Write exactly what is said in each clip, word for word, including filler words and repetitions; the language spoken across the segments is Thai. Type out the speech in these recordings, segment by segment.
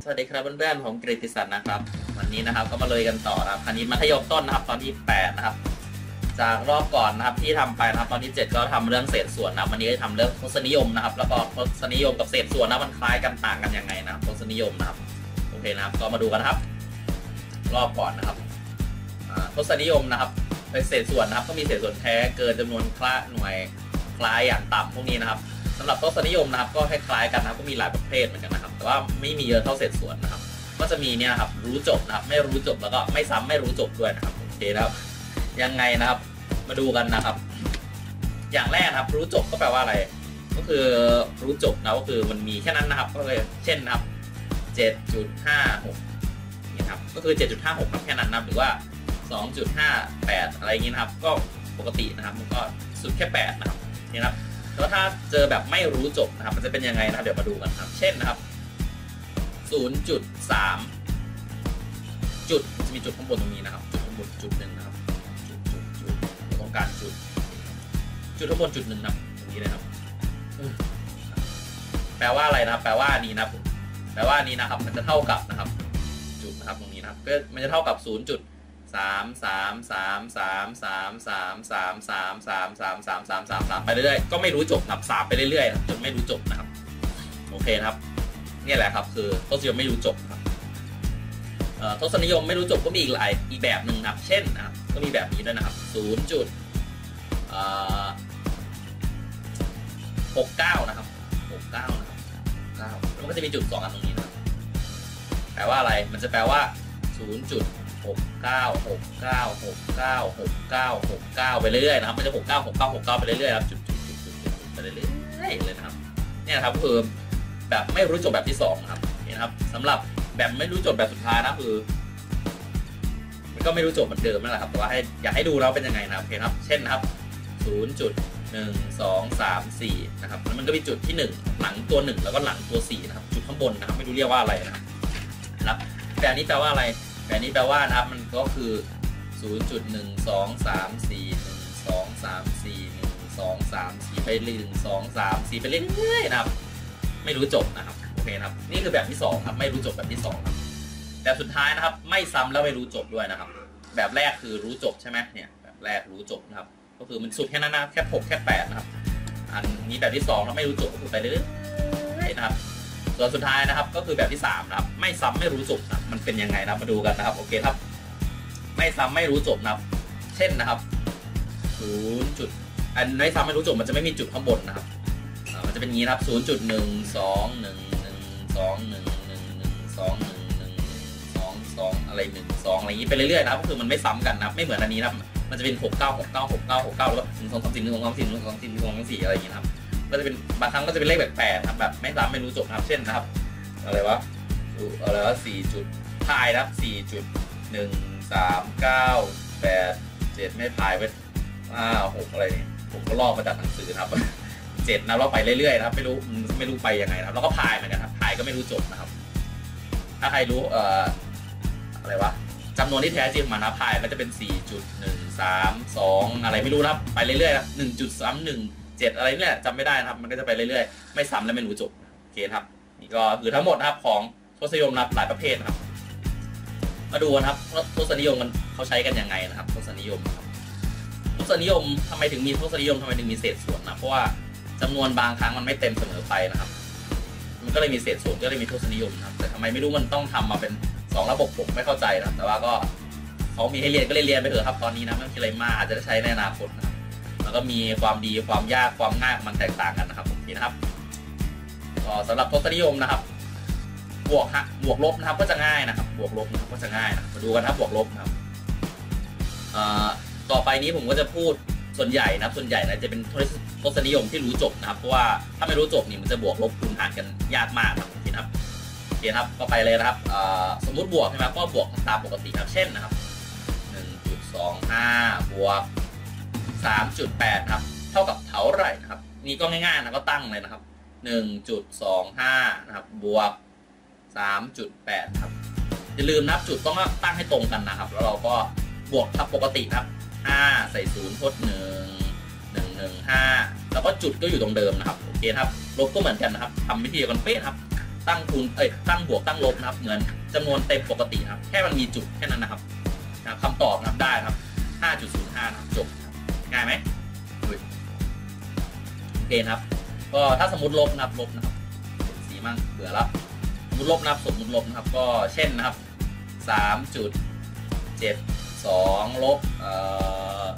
สวัสดีครับเพื่อนๆผมกฤติศักดิ์นะครับวันนี้นะครับก็มาเลยกันต่อนะครับคณิตมัธยมต้นนะครับตอนที่แปดนะครับจากรอบก่อนนะครับที่ทำไปนะครับตอนที่เจ็ดก็ทำเรื่องเศษส่วนนะวันนี้จะทำเรื่องทศนิยมนะครับแล้วก็ทศนิยมกับเศษส่วนนะมันคล้ายกันต่างกันยังไงนะครับทศนิยมนะครับโอเคนะครับก็มาดูกันครับรอบก่อนนะครับทศนิยมนะครับเป็นเศษส่วนนะครับก็มีเศษส่วนแท้เกินจำนวนคละหน่วยคล้ายอย่างต่ำพวกนี้นะครับสำหรับทศนิยมนะครับก็คล้ายๆกันนะครับก็มีหลายประเภทเหมือนกันนะครับแต่ว่าไม่มีเยอะเท่าเศษส่วนนะครับก็จะมีเนี่ยครับรู้จบนะครับไม่รู้จบแล้วก็ไม่ซ้ำไม่รู้จบด้วยนะครับโอเคนะครับยังไงนะครับมาดูกันนะครับอย่างแรกนะครับรู้จบก็แปลว่าอะไรก็คือรู้จบนะก็คือมันมีแค่นั้นนะครับก็เลยเช่นนะครับ เจ็ดจุดห้าหก นี่ครับก็คือ เจ็ดจุดห้าหก ครับแค่นั้นนะหรือว่า สองจุดห้าแปด อะไรอย่างนี้นะครับก็ปกตินะครับมันก็สุดแค่แปดนะครับนี่นะครับแล้วถ้าเจอแบบไม่รู้จบนะครับมันจะเป็นยังไงนะครับเดี๋ยวมาดูกันครับเช่นนะครับ ศูนย์จุดสาม จุดจะมีจุดข้างบนตรงนี้นะครับจุดข้างบนจุดหนึ่งนะครับจุดจุดจุดตรงกลางจุดจุดข้างบนจุดหนึ่งนะครับตรงนี้นะครับแปลว่าอะไรนะครับแปลว่านี้นะครับแปลว่านี้นะครับมันจะเท่ากับนะครับจุดนะครับตรงนี้นะครับก็มันจะเท่ากับศูนย์จุดสามสามสามสามสามสามสามสามสามสามสามสามสามสามไปเรื่อยๆก็ไม่รู้จบนับสามไปเรื่อยๆจนไม่รู้จบนะครับโอเคครับนี่แหละครับคือทศนิยมไม่รู้จบครับทศนิยมไม่รู้จบก็มีอีกหลายอีกแบบหนึ่งครับเช่นนะครับก็มีแบบนี้ด้วยนะครับศูนย์จุดหกเก้านะครับหกเก้านะครับเก้าแล้วมันก็จะมีจุดสองอันตรงนี้นะครับแปลว่าอะไรมันจะแปลว่าศูนย์จุดหกเก้าหกเก้าหกเก้าหกเก้าหกเก้าไปเรื่อยๆนะครับมันจะหกเก้าหกเก้าหกเก้าไปเรื่อยๆครับจุดจุดจุดจุดจุดไปเรื่อยๆเลยนะครับเนี่ยครับคือแบบไม่รู้จบแบบที่สองนะครับนี่นะครับสำหรับแบบไม่รู้จบแบบสุดท้ายนะคือมันก็ไม่รู้จบเหมือนเดิมนั่นแหละครับแต่ว่าให้อยากให้ดูแล้วเป็นยังไงนะครับโอเคครับเช่นนะครับ ศูนย์จุดหนึ่ง สอง สาม สี่ นะครับแล้วมันก็มีจุดที่หนึ่งหลังตัวหนึ่งแล้วก็หลังตัวสี่นะครับจุดข้างบนนะครับไม่รู้เรียกว่าอะไรนะครับนะครับแต่อันนี้แปลว่าอะไรแบบนี้แปลว่านะครับมันก็คือ ศูนย์จุดหนึ่ง สอง สาม สี่ หนึ่ง สอง สาม สี่ หนึ่ง สอง สาม สี่ไปหนึ่ง สอง สาม สี่ไปเรื่อยๆนะครับไม่รู้จบนะครับโอเคครับนี่คือแบบที่สองครับไม่รู้จบแบบที่สองครับแบบสุดท้ายนะครับไม่ซ้ำแล้วไม่รู้จบด้วยนะครับแบบแรกคือรู้จบใช่ไหมเนี่ยแบบแรกรู้จบนะครับก็คือมันสุดแค่นั้นนะแค่หกแค่แปดนะครับอันนี้แบบที่สองแล้วไม่รู้จบก็คือไปเรื่อยๆนะครับส่วนสุดท้ายนะครับก็คือแบบที่สามนะครับไม่ซ้ำไม่รู้จบนะมันเป็นยังไงนะมาดูกันนะครับโอเคครับไม่ซ้ำไม่รู้จบนะครับเช่นนะครับศูนย์จุดอันไม่ซ้ำไม่รู้จบมันจะไม่มีจุดข้างบนนะครับมันจะเป็นงี้นะครับศูนย์จุดหนึ่งสองหนึ่งหนึ่งสองหนึ่งหนึ่งหนึ่งสองหนึ่งหนึ่งสองสองอะไรหนึ่งสองอะไรอย่างนี้ไปเรื่อยๆนะครับก็คือมันไม่ซ้ำกันนะครับไม่เหมือนอันนี้นะครับมันจะเป็นหกเก้าหกเก้าหกเก้าหกเก้าแล้วก็หนึ่งสองสามสี่หนึ่งสองสามสี่หนึ่งสองสามสี่หนึ่งสองสามสี่อะไรอย่างนี้ครับก็จะเป็นบางครั้งก็จะเป็นเลขแบบแปดครับแบบไม่ซ้ำไม่รู้จบนะครับเช่นนะครับอะไรวะอะไรวะสี่จุดพายนะครับสี่จุดหนึ่งสามเก้าแปดเจ็ดไม่พายไปห้าหกอะไรเนี่ยผมก็ลอกมาจากหนังสือครับเจ็ดนะเราไปเรื่อยๆนะครับไม่รู้ไม่รู้ไปยังไงนะครับแล้วก็พายเหมือนกันครับพายก็ไม่รู้จบนะครับถ้าใครรู้เอ่ออะไรวะจำนวนที่แท้จริงมานะพายก็จะเป็น สี่จุดหนึ่งสาม สอง อะไรไม่รู้นะครับไปเรื่อยๆนะ หนึ่งจุดสามหนึ่ง เจ็ด อะไรเนี่ยจำไม่ได้นะครับมันก็จะไปเรื่อยๆไม่ซ้ำและไม่รู้จบโอเคครับนี่ก็คือทั้งหมดนะครับของทศนิยมนะหลายประเภทนะครับมาดูนะครับทศนิยมมันเขาใช้กันยังไงนะครับทศนิยมครับทศนิยมทำไมถึงมีทศนิยมทำไมถึงมีเศษส่วนนะเพราะว่าจำนวนบางครั้งมันไม่เต็มเสมอไปนะครับมันก็เลยมีเศษส่วนก็เลยมีทศนิยมนะครับแต่ทำไมไม่รู้มันต้องทำมาเป็นสองระบบผมไม่เข้าใจนะแต่ว่าก็เขามีให้เรียนก็เลยเรียนไปเถอะครับตอนนี้นะไม่ต้องคิดอะไรมากอาจจะใช้ในอนาคตนะครับแล้วก็มีความดีความยากความง่ายมันแตกต่างกันนะครับนี่นะครับก็สำหรับทศนิยมนะครับบวกฮะบวกลบนะครับก็จะง่ายนะครับบวกลบนะครับก็จะง่ายนะมาดูกันครับบวกลบนะครับต่อไปนี้ผมก็จะพูดส่วนใหญ่นะส่วนใหญ่นะจะเป็นทศนิยมที่รู้จบนะครับเพราะว่าถ้าไม่รู้จบนี่มันจะบวกลบคูณหารกันยากมากครับทีนะครับโอเคครับก็ไปเลยนะครับสมมุติบวกใช่ไหมก็บวกตามปกติครับเช่นนะครับ หนึ่งจุดสองห้า บวก สามจุดแปด ครับเท่ากับเท่าไหร่นะครับนี่ก็ง่ายๆนะก็ตั้งเลยนะครับ หนึ่งจุดสองห้า นะครับบวก สามจุดแปด ครับอย่าลืมนับจุดต้องตั้งให้ตรงกันนะครับแล้วเราก็บวกทับปกติครับห้าใส่ศูนย์ทดหนึ่ง หนึ่ง หนึ่ง ห้าแล้วก็จุดก็อยู่ตรงเดิมนะครับโอเคครับลบก็เหมือนกันนะครับทำวิธีกันเป๊ะครับตั้งคูณเอ้ยตั้งบวกตั้งลบนะครับเหมือนจำนวนเต็มปกตินะครับแค่มันมีจุดแค่นั้นนะครับคำตอบนะครับได้ครับ ห้าจุดศูนย์ห้า นะครับจบง่ายไหมโอเคครับก็ถ้าสมมติลบนะครับลบนะครับสีมั่งเบื่อแล้วสมมติลบนะครับสมมติลบนะครับก็เช่นนะครับ สามจุดเจ็ดสอง ลบเอ่อ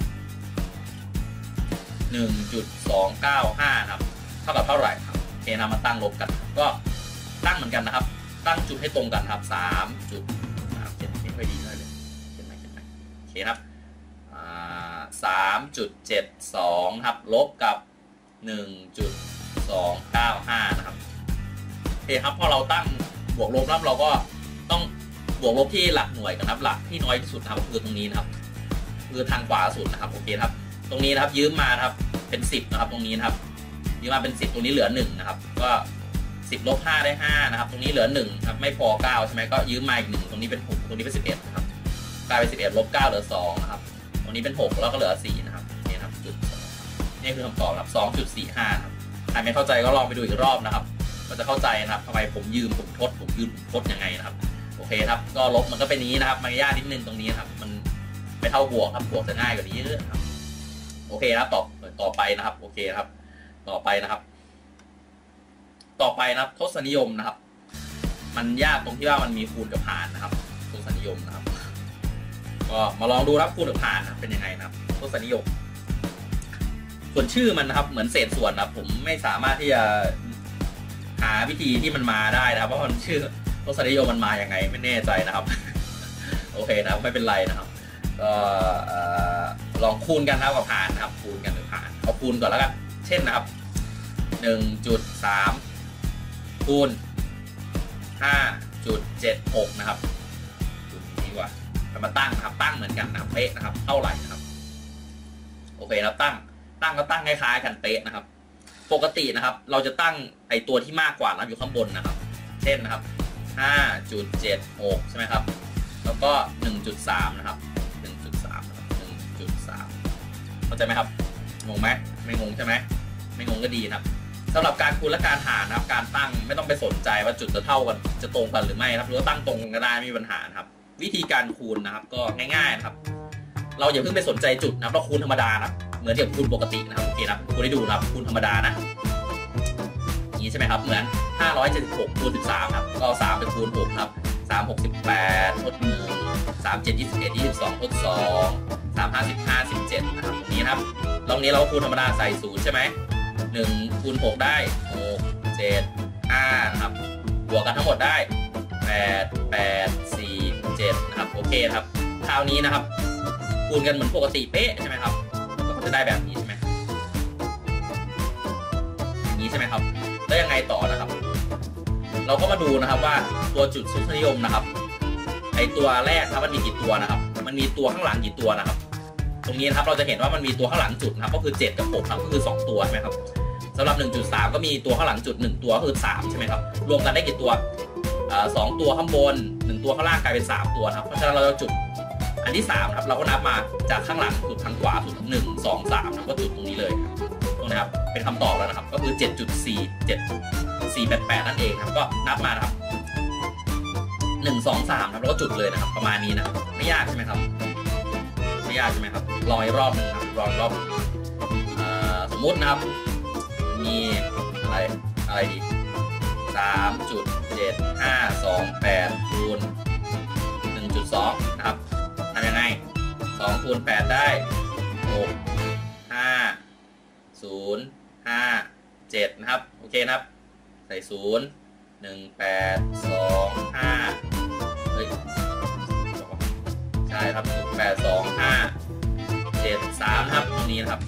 หนึ่งจุดสองเก้าห้า นะครับเท่ากับเท่าไหร่ครับโอเคนำมาตั้งลบกันก็ตั้งเหมือนกันนะครับตั้งจุดให้ตรงกันครับสามจุดเจ็ดไม่ค่อยดีเลยเห็นไหมเห็นไหมโอเคครับสามจุดเจ็ดสองครับลบกับ หนึ่งจุดสองเก้าห้า นะครับโอเคครับพอเราตั้งบวกลบแล้วเราก็ต้องบวกลบที่หลักหน่วยกันครับหลักที่น้อยที่สุดครับคือตรงนี้นะครับคือทางขวาสุดนะครับโอเคครับตรงนี้นะครับยืมมานะครับเป็นสิบนะครับตรงนี้นะครับยืมมาเป็นสิบตรงนี้เหลือหนึ่งนะครับก็สิบลบห้าได้ห้านะครับตรงนี้เหลือหนึ่งครับไม่พอเก้าใช่ไหมก็ยืมมาอีกหนึ่งตรงนี้เป็นหกตรงนี้เป็นสิบเอ็ดนะครับกลายเป็นสิบเอ็ดลบเก้าเหลือสองนะครับตรงนี้เป็นหกแล้วก็เหลือสี่นะครับนี่ครับจุดนี่คือคำตอบครับ สองจุดสี่ห้า ครับใครไม่เข้าใจก็ลองไปดูอีกรอบนะครับก็จะเข้าใจนะครับทำไมผมยืมผมทดผมยืมผมทดยังไงนะครับโอเคครับก็ลบมันก็เป็นนี้นะครับมันยากนิดนึงตรงนี้ครับมันไม่เท่าบวกครับบวกจะง่ายกว่านี้เยอะครับโอเคครับต่อต่อไปนะครับโอเคครับต่อไปนะครับต่อไปนะครับทศนิยมนะครับมันยากตรงที่ว่ามันมีคูณกับหารนะครับทศนิยมนะครับก็มาลองดูครับคูณกับหารนะเป็นยังไงนะครับทศนิยมส่วนชื่อมันนะครับเหมือนเศษส่วนนะครับผมไม่สามารถที่จะหาวิธีที่มันมาได้นะครับเพราะมันชื่อทศนิยมมันมาอย่างไงไม่แน่ใจนะครับโอเคนะครับไม่เป็นไรนะครับก็ลองคูณกันนะครับกับหารนะครับคูณกันกับหารเอาคูณก่อนแล้วกันเช่นนะครับ หนึ่งจุดสาม คูณ ห้าจุดเจ็ดหก นะครับคูณนี้กว่าจะมาตั้งนะครับตั้งเหมือนกันนะครับเป๊ะนะครับเท่าไหร่นะครับโอเคแล้วตั้งตั้งก็ตั้งคล้ายๆกันเป๊ะนะครับปกตินะครับเราจะตั้งไอตัวที่มากกว่านะอยู่ข้างบนนะครับเช่นนะครับ ห้าจุดเจ็ดหก ใช่ไหมครับแล้วก็ หนึ่งจุดสาม นะครับ หนึ่งจุดสาม นะครับ หนึ่งจุดสาม เข้าใจไหมครับงงไหมไม่งงใช่ไหมไม่งงก็ดีนะครับสำหรับการคูณและการหารนะครับการตั้งไม่ต้องไปสนใจว่าจุดจะเท่ากันจะตรงกันหรือไม่ครับหรือว่าตั้งตรงกันก็ได้ไม่มีปัญหาครับวิธีการคูณนะครับก็ง่ายๆนะครับเราอย่าเพิ่งไปสนใจจุดนะครับเราคูณธรรมดานะเหมือนกับคูณปกตินะครับโอเคนะคูณให้ดูนะครับคูณธรรมดานะอย่างนี้ใช่ไหมครับเหมือนห้าร้อยเจ็ดสิบหกคูณสิบสามครับก็เอาสามไปคูณหกครับสาม หก สิบแปดทดหนึ่ง สาม เจ็ด ยี่สิบเอ็ด ยี่สิบสองทดสองสาม ห้า สิบห้า สิบเจ็ดนะครับตรงนี้นะครับตรงนี้เราคูณธรรมดาใส่ศูนย์ใช่ไหมหนึ่งคูณหกได้หก เจ็ด ห้านะครับบวกกันทั้งหมดได้แปด แปด สี่ เจ็ดนะครับโอเคครับคราวนี้นะครับคูณกันเหมือนปกติเป๊ะใช่ไหมครับก็จะได้แบบนี้ใช่ไหมอย่างนี้ใช่ไหมครับแล้วยังไงต่อนะครับเราก็มาดูนะครับว่าตัวจุดทศนิยมนะครับไอตัวแรกครับมันมีกี่ตัวนะครับมันมีตัวข้างหลังกี่ตัวนะครับตรงนี้นะครับเราจะเห็นว่ามันมีตัวข้างหลังจุดนะครับก็คือเจ็ดกับหกครับก็คือสองตัวใช่ไหมครับสำหรับ หนึ่งจุดสาม ก็มีตัวข้างหลังจุดหนึ่งตัวก็คือสามใช่ไหมครับรวมกันได้กี่ตัวสองตัวข้างบนหนึ่งตัวข้างล่างกลายเป็นสามตัวครับเพราะฉะนั้นเราจะจุดอันที่สามครับเราก็นับมาจากข้างหลังสุดทางขวาสุดหนึ่ง สอง สามนะก็จุดตรงนี้เลยตรงนี้ครับเป็นคำตอบแล้วนะครับก็คือ เจ็ดจุดสี่ เจ็ด สี่ แปด แปด นั่นเองครับก็นับมานะครับหนึ่ง สอง สามครับแล้วก็จุดเลยนะครับประมาณนี้นะครับไม่ยากใช่ไหมครับไม่ยากใช่ไหมครับรออีกรอบนึงครับรออีกรอบสมมุตินะครับมีอะไรอะไรดี สามจุดเจ็ดห้าสองแปด คูณ หนึ่งจุดสอง นะครับทำยังไงสองคูณแปดได้หก ห้า ศูนย์ ห้า เจ็ดนะครับโอเคนะครับใส่ศูนย์ หนึ่ง แปด สอง ห้าเฮ้ยใช่ครับศูนย์ แปด สอง ห้า เจ็ด สามนะครับตรงนี้นะครับ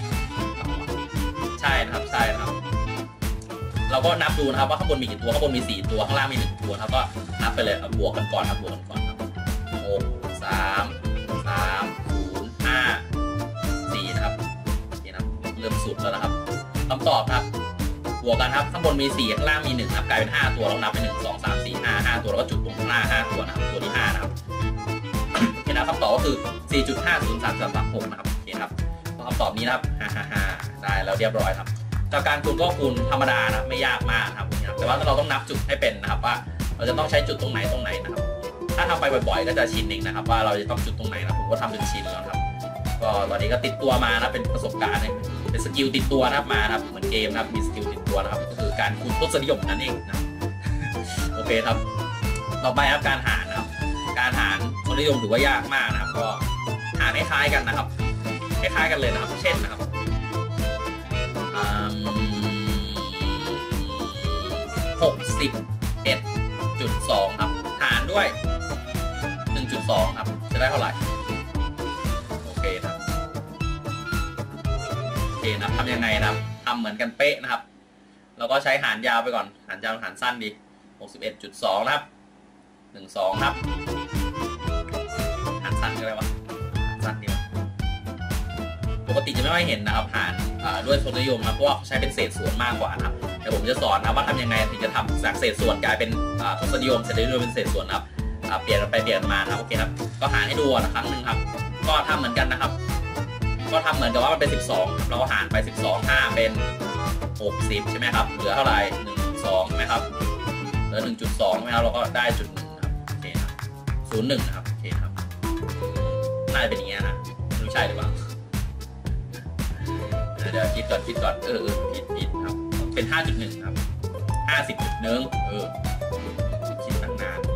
ใช่นะครับใช่นะครับเราก็นับดูนะครับว่าข้างบนมีกี่ตัวข้างบนมีสี่ตัวข้างล่างมีหนึ่งตัวครับก็นับไปเลยครับบวกกันก่อนครับบวกกันก่อนครับหก สาม สาม ศูนย์ ห้า สี่นะครับนี่นะเริ่มสุดแล้วนะครับคำตอบครับบวกกันครับข้างบนมีสี่ข้างล่างมีหนึ่งครับกลายเป็นห้าตัวเรานับไปหนึ่ง สอง สาม สี่ ห้า ห้าตัวแล้วก็จุดตรงข้างล่างห้าตัวนะครับตัวที่ห้านะครับโอเคนะคำตอบก็คือ สี่จุดห้าศูนย์สามสามสามหก นะครับโอเคครับคำตอบนี้นะครับฮ่าฮ่าฮ่าได้แล้วเรียบร้อยครับจากการคูณก็คูณธรรมดานะไม่ยากมากครับแต่ว่าเราต้องนับจุดให้เป็นนะครับว่าเราจะต้องใช้จุดตรงไหนตรงไหนนะครับถ้าทำไปบ่อยๆก็จะชินเองนะครับว่าเราจะต้องจุดตรงไหนนะผมก็ทำจนชินแล้วครับก็ตอนนี้ก็ติดตัวมานะเป็นประสบการณ์เป็นสกิลติดตัวนะครับมาครับเหมือนเกมนะครับมีสกิลติดตัวนะครับก็คือการคูณทศนิยมนั่นเองนะโอเคครับต่อไปครับการหารนะครับการหารทศนิยมถือว่ายากมากนะครับก็หารคล้ายๆกันนะครับคล้ายๆกันเลยนะครับเช่นนะครับหกสิบเอ็ดจุดสองครับหารด้วย หนึ่งจุดสอง ครับจะได้เท่าไหร่โอเคครับโอเคนะทำยังไงนะครับทำเหมือนกันเป๊ะนะครับเราก็ใช้หารยาวไปก่อนหารยาวหารสั้นดี หกสิบเอ็ดจุดสอง นะครับหนึ่งสองครับหารสั้นก็ได้วะสั้นดีปกติจะไม่ค่อยเห็นนะครับหารด้วยทศนิยมนะเพราะว่าใช้เป็นเศษส่วนมากกว่านะครับเดี๋ยวผมจะสอนนะว่าทำยังไงถึงจะทำจากเศษส่วนกลายเป็นทศนิยมเศษนิยมเป็นเศษส่วนนะครับเปลี่ยนไปเปลี่ยนมาครับโอเคครับก็หารให้ดูนะครั้งหนึ่งครับก็ทำเหมือนกันนะครับก็ทำเหมือนกับว่ามันเป็นสิบสองเราก็หารไปสิบสอง ห้าเป็นหกสิบใช่ไหมครับเหลือเท่าไหร่หนึ่งจุดสองใช่ไหมครับเหลือ หนึ่งจุดสอง ใช่ไหมครับเราก็ได้จุดหนึ่งครับโอเคครับศูนย์หนึ่งนะครับโอเคครับน่าจะเป็นอย่างเงี้ยนะไม่ใช่หรือเปล่าเดี๋ยวคิดก่อนคิดก่อนเออผิดผิดครับเป็น ห้าจุดหนึ่ง ครับ ห้าสิบจุดหนึ่ง เออคิดตั้งนาน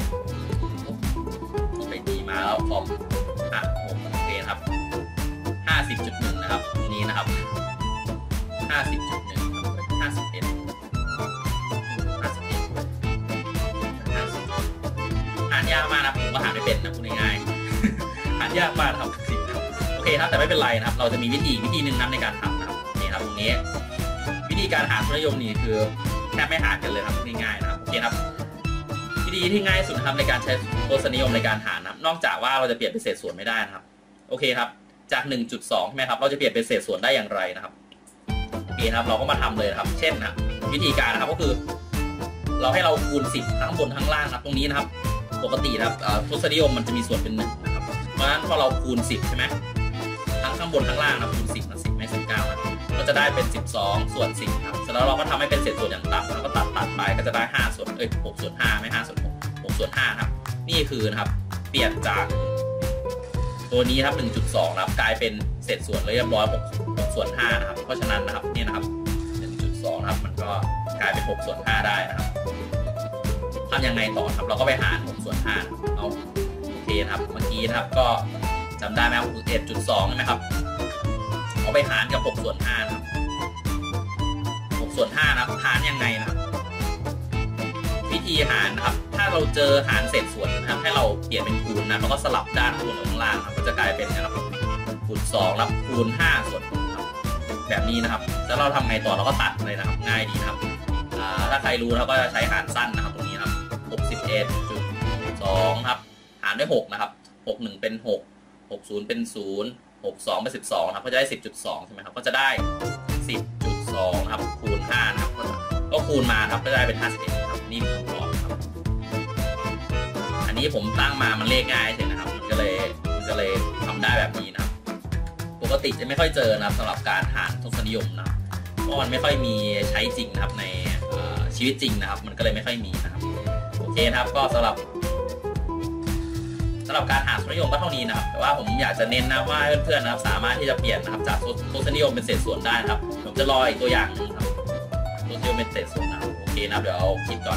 ไปดีมาแล้วคอมอ่ะโอเคครับ ห้าสิบจุดหนึ่ง นะครับตรงนี้นะครับ ห้าสิบจุดหนึ่ง ห้าสิบเอ็ด ห้าสิบเอ็ด ห้าสิบหารยากมากนะผมก็หารไม่เป็นนะพูดง่ายๆหารยากมากครับสิบโอเคครับแต่ไม่เป็นไรนะครับเราจะมีวิธีวิธีหนึ่งนะในการทำนะครับนี่ครับตรงนี้วิธีการหารทศนิยมนี่คือแทบไม่หารกันเลยครับง่ายๆนะครับโอเคครับวิธีที่ง่ายสุดนะครับในการใช้ทศนิยมในการหารนะครับนอกจากว่าเราจะเปลี่ยนเป็นเศษส่วนไม่ได้นะครับโอเคครับจาก หนึ่งจุดสอง ใช่ไหมครับเราจะเปลี่ยนเป็นเศษส่วนได้อย่างไรนะครับโอเคครับเราก็มาทำเลยนะครับเช่นนะวิธีการนะครับก็คือเราให้เราคูณสิบทั้งบนทั้งล่างนะครับตรงนี้นะครับปกตินะครับทศนิยมมันจะมีส่วนเป็นหนึ่งนะครับเพราะฉะนั้นพอเราคูณสิบใช่ไหมทั้งข้างบนทั้งล่างนะคูณสิบนะสิบไม่สิบเก้านะก็จะได้เป็นสิบสองส่วนสิบครับเสร็จแล้วเราก็ทำให้เป็นเศษส่วนอย่างต่ำแล้วก็ตัดตัดไปก็จะได้ห้าส่วนเอ้ยหกส่วนห้าไม่ห้าส่วนหก หกส่วนห้าครับนี่คือนะครับเปลี่ยนจากตัวนี้ครับ หนึ่งจุดสอง นะครับกลายเป็นเศษส่วนเรียบร้อยหกส่วนห้านะครับเพราะฉะนั้นนะครับนี่นะครับ หนึ่งจุดสอง นะครับมันก็กลายเป็นหกส่วนห้าได้นะครับทำยังไงต่อครับเราก็ไปหารหกส่วนห้าเอาโอเคครับเมื่อกี้นะครับก็จำได้ไหมครับ เอ็ดจุดสอง ใช่ไหมครับเอาไปหารกับหกส่วนห้านะครับหกส่วนห้านะครับหารยังไงนะครับวิธีหารนะครับถ้าเราเจอหารเศษส่วนนะครับให้เราเปลี่ยนเป็นคูณนะแล้วก็สลับด้านคูณข้างล่างครับก็จะกลายเป็นนะครับคูณสองแล้วคูณห้าส่วนหกครับแบบนี้นะครับแล้วเราทำไงต่อเราก็ตัดเลยนะครับง่ายดีนะครับถ้าใครรู้เราก็จะใช้หารสั้นนะครับตรงนี้ครับ หกสิบเอ็ดจุดสอง ครับหารด้วยหกนะครับหก หนึ่งเป็นหก หก ศูนย์เป็นศูนย์ หก สองเป็นสิบสองครับก็จะได้ สิบจุดสอง ใช่ไหมครับก็จะได้ สิบจุดสอง ครับคูณห้านะครับก็คูณมาครับก็ได้เป็นห้าสิบเอ็ดครับนี่คือคำตอบครับอันนี้ผมตั้งมามันเลขง่ายเฉยนะครับมันก็เลยมันก็เลยทำได้แบบนี้นะครับปกติจะไม่ค่อยเจอนะครับสำหรับการหารทศนิยมนะเพราะมันไม่ค่อยมีใช้จริงนะครับในชีวิตจริงนะครับมันก็เลยไม่ค่อยมีนะครับโอเคนะครับก็สำหรับสำหรับการหารทศนิยมก็เท่านี้นะครับแต่ว่าผมอยากจะเน้นนะว่าเพื่อนๆนะครับสามารถที่จะเปลี่ยนนะครับจากทศนิยมเป็นเศษส่วนได้นะครับผมจะรออีกตัวอย่างนึงครับทศนิยมเป็นเศษส่วนนะโอเคนะเดี๋ยวเอาคิดก่อน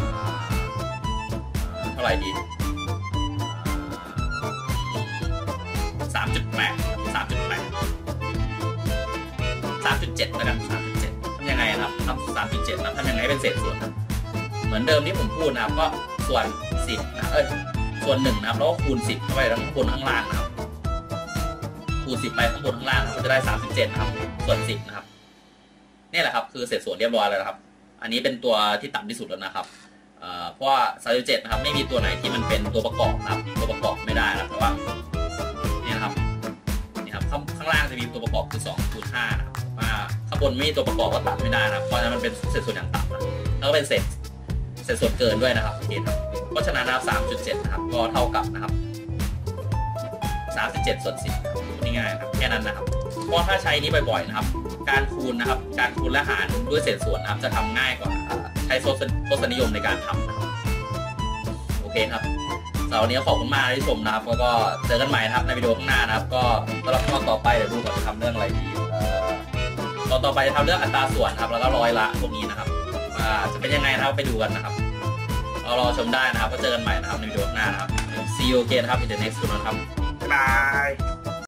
เท่าไหร่ดี สามจุดแปด สามจุดแปด สามจุดเจ็ดแล้วกัน สามจุดเจ็ด ทำยังไงนะครับทำ สามจุดเจ็ด นะทำยังไงเป็นเศษส่วนครับเหมือนเดิมที่ผมพูดนะครับก็ส่วนสิบนะเอ้ยส่วนหนึ่งนะครับแล้วก็คูณสิบเข้าไปทั้งบนข้างล่างนะครับคูณสิบไปข้างบนข้างล่างก็จะได้สามสิบเจ็ดนะครับส่วนสิบนะครับนี่แหละครับคือเศษส่วนเรียบร้อยแล้วนะครับอันนี้เป็นตัวที่ต่ำที่สุดแล้วนะครับเพราะว่าสามสิบเจ็ดนะครับไม่มีตัวไหนที่มันเป็นตัวประกอบนะครับตัวประกอบไม่ได้นะแต่ว่านี่นะครับนี่ครับข้างล่างจะมีตัวประกอบคือสองคูณห้านะครับว่าข้างบนไม่มีตัวประกอบก็ตัดไม่ได้นะเพราะฉะนั้นมันเป็นเศษส่วนอย่างต่ำนะแล้วก็เป็นเศษเศษส่วนเกินด้วยนะครับโอเคครับเพราะฉะนั้นนะครับ สามจุดเจ็ด นะครับก็เท่ากับนะครับสามสิบเจ็ดส่วนสิบง่ายๆครับแค่นั้นนะครับเพราะถ้าใช้นี้บ่อยๆนะครับการคูณนะครับการคูณและหารด้วยเศษส่วนนะครับจะทำง่ายกว่าใช้ทศนิยมในการทำนะครับโอเคครับสำหรับวันนี้ขอบคุณมากที่ชมนะครับแล้วก็เจอกันใหม่นะครับในวิดีโอข้างหน้านะครับก็สำหรับข้อต่อไปเดี๋ยวดูก่อนจะทำเรื่องอะไรดีตอนต่อไปจะทำเรื่องอัตราส่วนครับแล้วก็ร้อยละพวกนี้นะครับว่าจะเป็นยังไงนะครับไปดูกันนะครับเรารอชมได้นะครับก็เจอกันใหม่นะครับในวิดีโอข้างหน้านะครับ see you again นะครับ in the next one นะครับบ๊ายบาย